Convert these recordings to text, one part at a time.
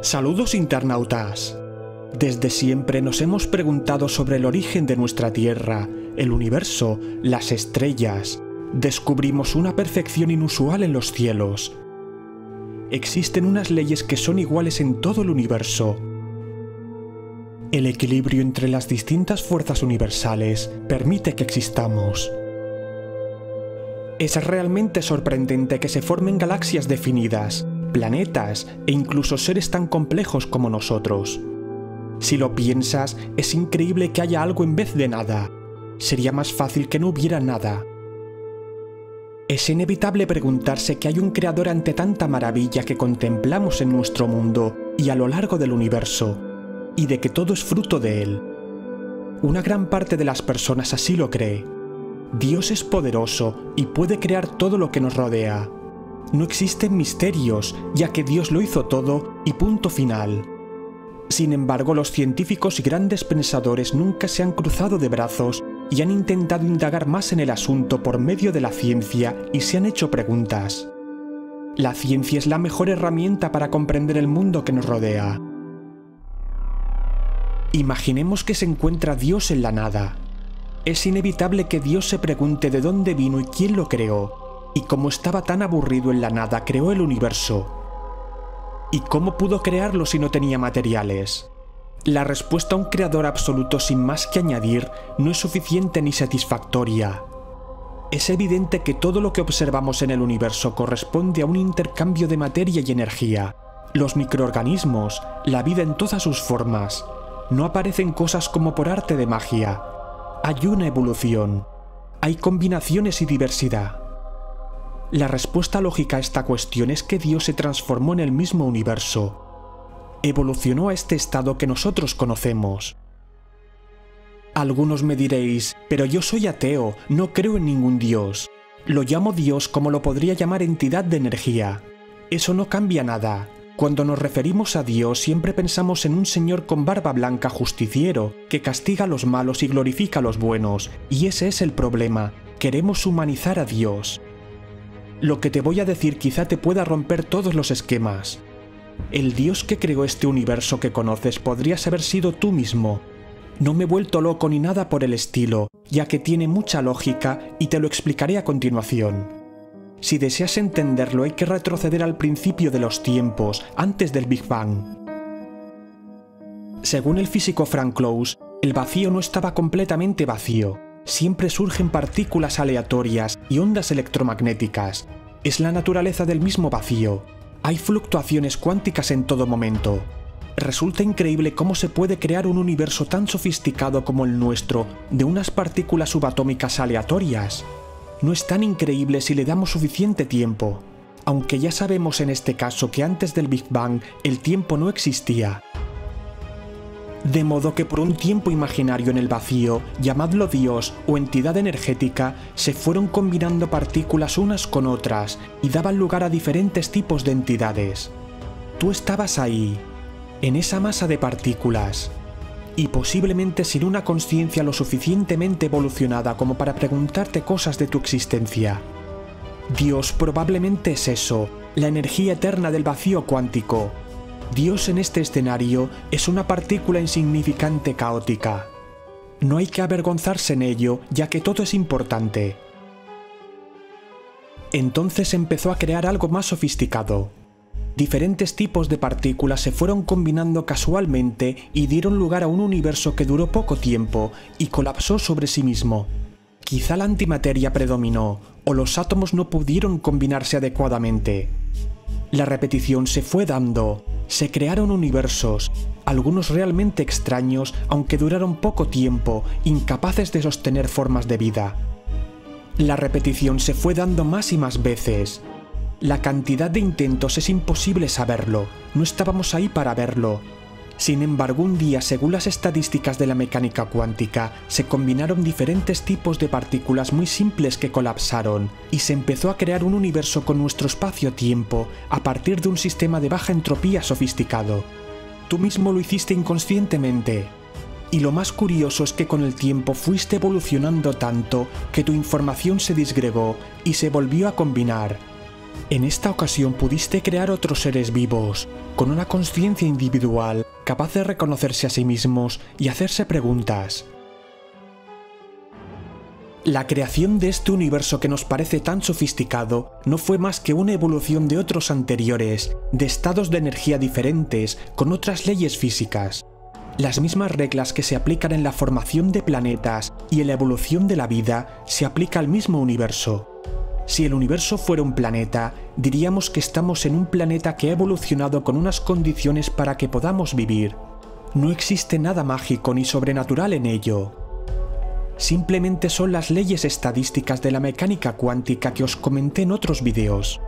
Saludos internautas. Desde siempre nos hemos preguntado sobre el origen de nuestra Tierra, el universo, las estrellas. Descubrimos una perfección inusual en los cielos. Existen unas leyes que son iguales en todo el universo. El equilibrio entre las distintas fuerzas universales permite que existamos. Es realmente sorprendente que se formen galaxias definidas, planetas e incluso seres tan complejos como nosotros. Si lo piensas, es increíble que haya algo en vez de nada. Sería más fácil que no hubiera nada. Es inevitable preguntarse que hay un creador ante tanta maravilla que contemplamos en nuestro mundo y a lo largo del universo, y de que todo es fruto de él. Una gran parte de las personas así lo cree. Dios es poderoso y puede crear todo lo que nos rodea. No existen misterios, ya que Dios lo hizo todo y punto final. Sin embargo, los científicos y grandes pensadores nunca se han cruzado de brazos y han intentado indagar más en el asunto por medio de la ciencia y se han hecho preguntas. La ciencia es la mejor herramienta para comprender el mundo que nos rodea. Imaginemos que se encuentra Dios en la nada. Es inevitable que Dios se pregunte de dónde vino y quién lo creó, y como estaba tan aburrido en la nada, creó el universo. ¿Y cómo pudo crearlo si no tenía materiales? La respuesta a un creador absoluto sin más que añadir no es suficiente ni satisfactoria. Es evidente que todo lo que observamos en el universo corresponde a un intercambio de materia y energía. Los microorganismos, la vida en todas sus formas, no aparecen cosas como por arte de magia. Hay una evolución, hay combinaciones y diversidad. La respuesta lógica a esta cuestión es que Dios se transformó en el mismo universo. Evolucionó a este estado que nosotros conocemos. Algunos me diréis, pero yo soy ateo, no creo en ningún Dios. Lo llamo Dios como lo podría llamar entidad de energía. Eso no cambia nada. Cuando nos referimos a Dios siempre pensamos en un señor con barba blanca justiciero, que castiga a los malos y glorifica a los buenos, y ese es el problema, queremos humanizar a Dios. Lo que te voy a decir quizá te pueda romper todos los esquemas. El Dios que creó este universo que conoces podrías haber sido tú mismo. No me he vuelto loco ni nada por el estilo, ya que tiene mucha lógica y te lo explicaré a continuación. Si deseas entenderlo hay que retroceder al principio de los tiempos, antes del Big Bang. Según el físico Frank Close, el vacío no estaba completamente vacío. Siempre surgen partículas aleatorias y ondas electromagnéticas. Es la naturaleza del mismo vacío. Hay fluctuaciones cuánticas en todo momento. Resulta increíble cómo se puede crear un universo tan sofisticado como el nuestro de unas partículas subatómicas aleatorias. No es tan increíble si le damos suficiente tiempo, aunque ya sabemos en este caso que antes del Big Bang el tiempo no existía. De modo que por un tiempo imaginario en el vacío, llamadlo Dios o entidad energética, se fueron combinando partículas unas con otras y daban lugar a diferentes tipos de entidades. Tú estabas ahí, en esa masa de partículas, y posiblemente sin una conciencia lo suficientemente evolucionada como para preguntarte cosas de tu existencia. Dios probablemente es eso, la energía eterna del vacío cuántico. Dios en este escenario es una partícula insignificante caótica. No hay que avergonzarse en ello, ya que todo es importante. Entonces empezó a crear algo más sofisticado. Diferentes tipos de partículas se fueron combinando casualmente y dieron lugar a un universo que duró poco tiempo y colapsó sobre sí mismo. Quizá la antimateria predominó, o los átomos no pudieron combinarse adecuadamente. La repetición se fue dando, se crearon universos, algunos realmente extraños, aunque duraron poco tiempo, incapaces de sostener formas de vida. La repetición se fue dando más y más veces. La cantidad de intentos es imposible saberlo, no estábamos ahí para verlo. Sin embargo, un día, según las estadísticas de la mecánica cuántica, se combinaron diferentes tipos de partículas muy simples que colapsaron, y se empezó a crear un universo con nuestro espacio-tiempo a partir de un sistema de baja entropía sofisticado. Tú mismo lo hiciste inconscientemente. Y lo más curioso es que con el tiempo fuiste evolucionando tanto que tu información se disgregó y se volvió a combinar. En esta ocasión pudiste crear otros seres vivos, con una conciencia individual, capaz de reconocerse a sí mismos y hacerse preguntas. La creación de este universo que nos parece tan sofisticado no fue más que una evolución de otros anteriores, de estados de energía diferentes, con otras leyes físicas. Las mismas reglas que se aplican en la formación de planetas y en la evolución de la vida se aplica al mismo universo. Si el universo fuera un planeta, diríamos que estamos en un planeta que ha evolucionado con unas condiciones para que podamos vivir. No existe nada mágico ni sobrenatural en ello. Simplemente son las leyes estadísticas de la mecánica cuántica que os comenté en otros vídeos.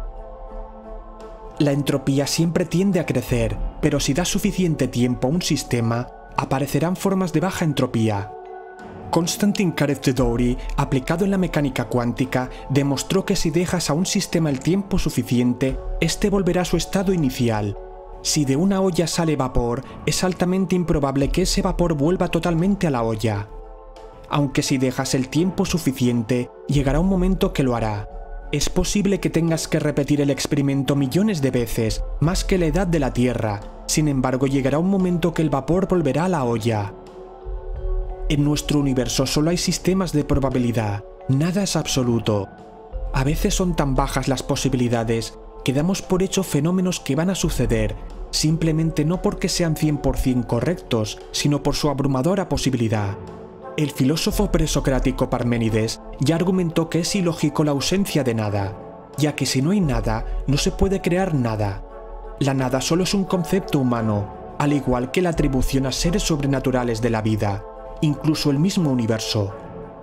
La entropía siempre tiende a crecer, pero si das suficiente tiempo a un sistema, aparecerán formas de baja entropía. Konstantin Karatev-Douri, aplicado en la mecánica cuántica, demostró que si dejas a un sistema el tiempo suficiente, este volverá a su estado inicial. Si de una olla sale vapor, es altamente improbable que ese vapor vuelva totalmente a la olla. Aunque si dejas el tiempo suficiente, llegará un momento que lo hará. Es posible que tengas que repetir el experimento millones de veces, más que la edad de la Tierra. Sin embargo, llegará un momento que el vapor volverá a la olla. En nuestro universo solo hay sistemas de probabilidad, nada es absoluto. A veces son tan bajas las posibilidades que damos por hecho fenómenos que van a suceder, simplemente no porque sean 100% correctos, sino por su abrumadora posibilidad. El filósofo presocrático Parménides ya argumentó que es ilógico la ausencia de nada, ya que si no hay nada, no se puede crear nada. La nada solo es un concepto humano, al igual que la atribución a seres sobrenaturales de la vida, incluso el mismo universo.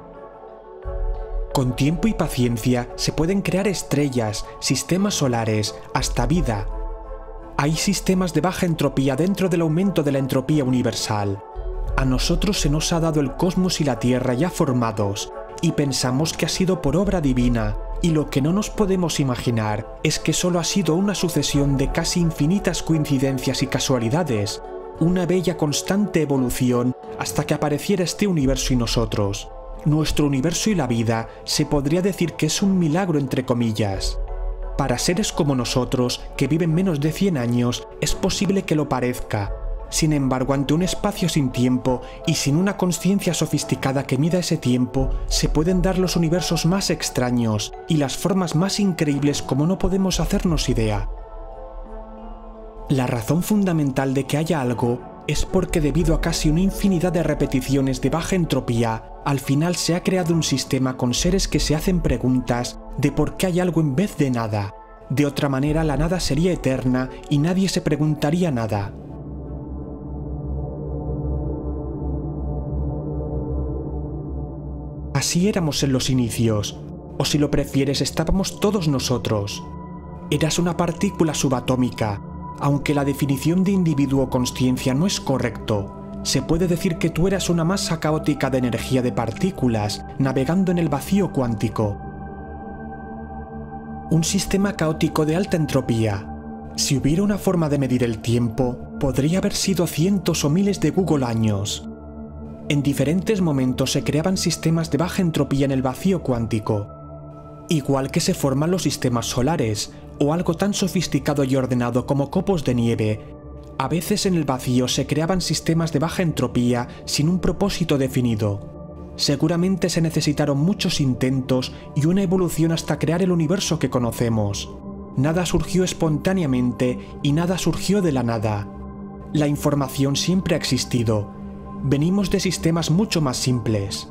Con tiempo y paciencia se pueden crear estrellas, sistemas solares, hasta vida. Hay sistemas de baja entropía dentro del aumento de la entropía universal. A nosotros se nos ha dado el cosmos y la Tierra ya formados, y pensamos que ha sido por obra divina, y lo que no nos podemos imaginar es que solo ha sido una sucesión de casi infinitas coincidencias y casualidades, una bella constante evolución hasta que apareciera este universo y nosotros. Nuestro universo y la vida se podría decir que es un milagro entre comillas. Para seres como nosotros, que viven menos de 100 años, es posible que lo parezca. Sin embargo, ante un espacio sin tiempo y sin una conciencia sofisticada que mida ese tiempo, se pueden dar los universos más extraños y las formas más increíbles como no podemos hacernos idea. La razón fundamental de que haya algo es porque debido a casi una infinidad de repeticiones de baja entropía, al final se ha creado un sistema con seres que se hacen preguntas de por qué hay algo en vez de nada. De otra manera la nada sería eterna y nadie se preguntaría nada. Así éramos en los inicios, o si lo prefieres estábamos todos nosotros. Eras una partícula subatómica. Aunque la definición de individuo o consciencia no es correcto, se puede decir que tú eras una masa caótica de energía de partículas navegando en el vacío cuántico. Un sistema caótico de alta entropía. Si hubiera una forma de medir el tiempo, podría haber sido cientos o miles de Google años. En diferentes momentos se creaban sistemas de baja entropía en el vacío cuántico. Igual que se forman los sistemas solares, o algo tan sofisticado y ordenado como copos de nieve, a veces en el vacío se creaban sistemas de baja entropía sin un propósito definido. Seguramente se necesitaron muchos intentos y una evolución hasta crear el universo que conocemos. Nada surgió espontáneamente y nada surgió de la nada. La información siempre ha existido. Venimos de sistemas mucho más simples.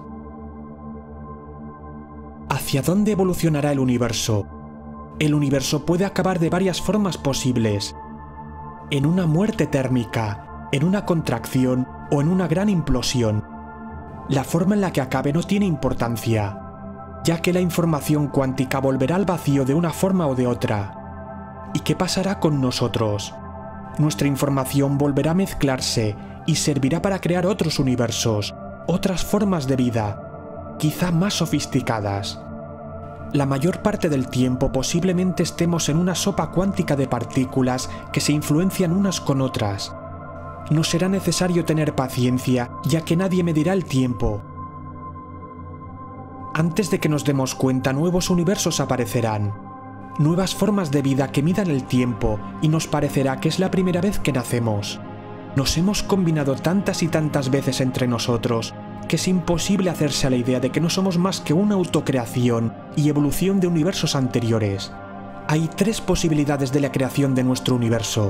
¿Hacia dónde evolucionará el universo? El universo puede acabar de varias formas posibles. En una muerte térmica, en una contracción o en una gran implosión. La forma en la que acabe no tiene importancia, ya que la información cuántica volverá al vacío de una forma o de otra. ¿Y qué pasará con nosotros? Nuestra información volverá a mezclarse y servirá para crear otros universos, otras formas de vida, quizá más sofisticadas. La mayor parte del tiempo posiblemente estemos en una sopa cuántica de partículas que se influencian unas con otras. No será necesario tener paciencia, ya que nadie medirá el tiempo. Antes de que nos demos cuenta, nuevos universos aparecerán. nuevas formas de vida que midan el tiempo y nos parecerá que es la primera vez que nacemos. Nos hemos combinado tantas y tantas veces entre nosotros que es imposible hacerse a la idea de que no somos más que una autocreación y evolución de universos anteriores. Hay 3 posibilidades de la creación de nuestro universo.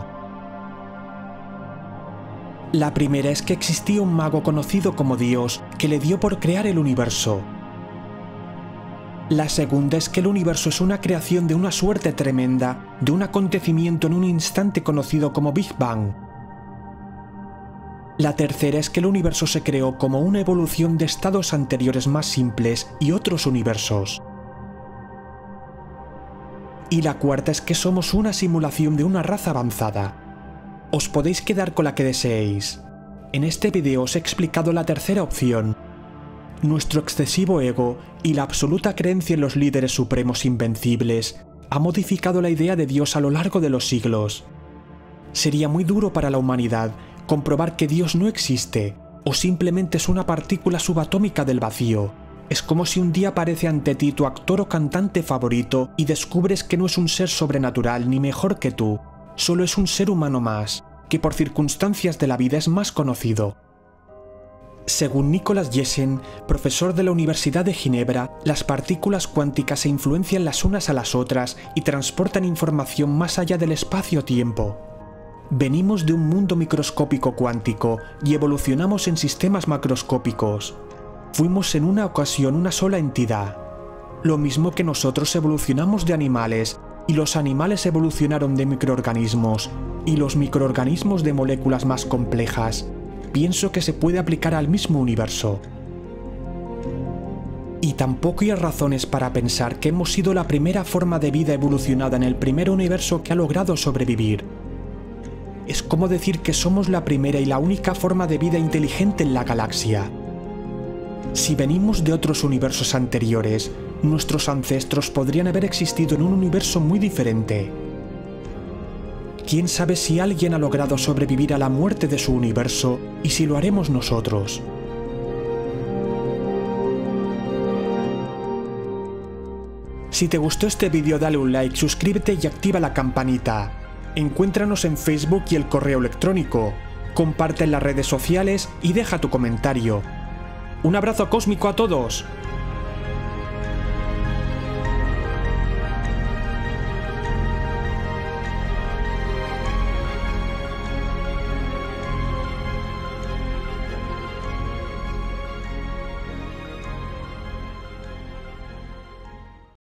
La primera es que existía un mago conocido como Dios que le dio por crear el universo. La segunda es que el universo es una creación de una suerte tremenda, de un acontecimiento en un instante conocido como Big Bang. La tercera es que el universo se creó como una evolución de estados anteriores más simples y otros universos. Y la cuarta es que somos una simulación de una raza avanzada. Os podéis quedar con la que deseéis. En este video os he explicado la tercera opción. Nuestro excesivo ego y la absoluta creencia en los líderes supremos invencibles ha modificado la idea de Dios a lo largo de los siglos. Sería muy duro para la humanidad comprobar que Dios no existe o simplemente es una partícula subatómica del vacío. Es como si un día aparece ante ti tu actor o cantante favorito y descubres que no es un ser sobrenatural ni mejor que tú, solo es un ser humano más, que por circunstancias de la vida es más conocido. Según Nicholas Jessen, profesor de la Universidad de Ginebra, las partículas cuánticas se influencian las unas a las otras y transportan información más allá del espacio-tiempo. Venimos de un mundo microscópico cuántico y evolucionamos en sistemas macroscópicos. Fuimos en una ocasión una sola entidad. Lo mismo que nosotros evolucionamos de animales, y los animales evolucionaron de microorganismos, y los microorganismos de moléculas más complejas. Pienso que se puede aplicar al mismo universo. Y tampoco hay razones para pensar que hemos sido la primera forma de vida evolucionada en el primer universo que ha logrado sobrevivir. Es como decir que somos la primera y la única forma de vida inteligente en la galaxia. Si venimos de otros universos anteriores, nuestros ancestros podrían haber existido en un universo muy diferente. ¿Quién sabe si alguien ha logrado sobrevivir a la muerte de su universo y si lo haremos nosotros? Si te gustó este vídeo dale un like, suscríbete y activa la campanita. Encuéntranos en Facebook y el correo electrónico. Comparte en las redes sociales y deja tu comentario. Un abrazo cósmico a todos.